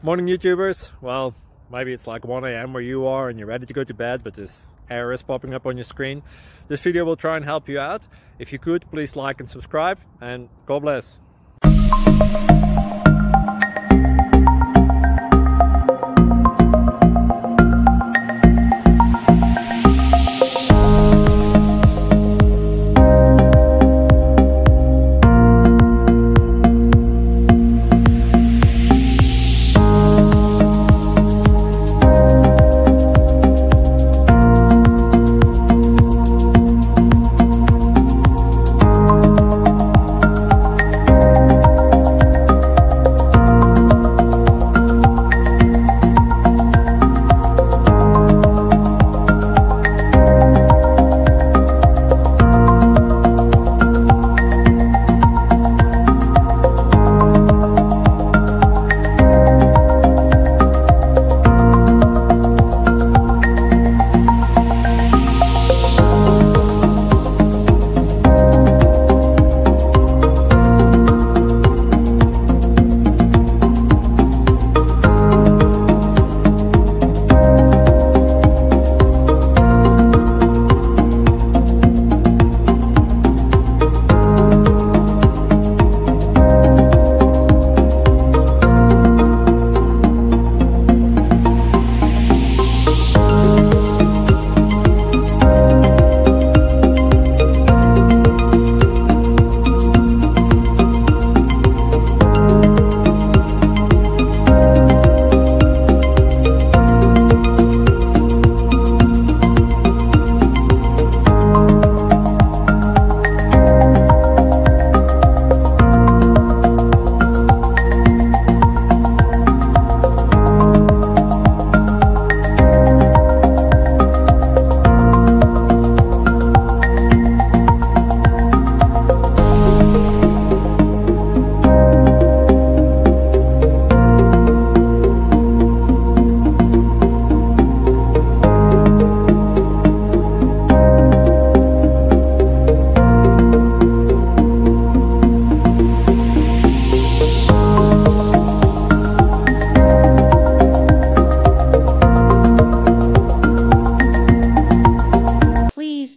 Morning YouTubers. Well, maybe it's like 1 a.m. where you are and you're ready to go to bed, but this error is popping up on your screen. This video will try and help you out. If you could, please like and subscribe, and God bless.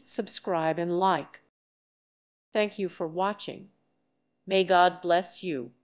Subscribe and like. Thank you for watching. May God bless you.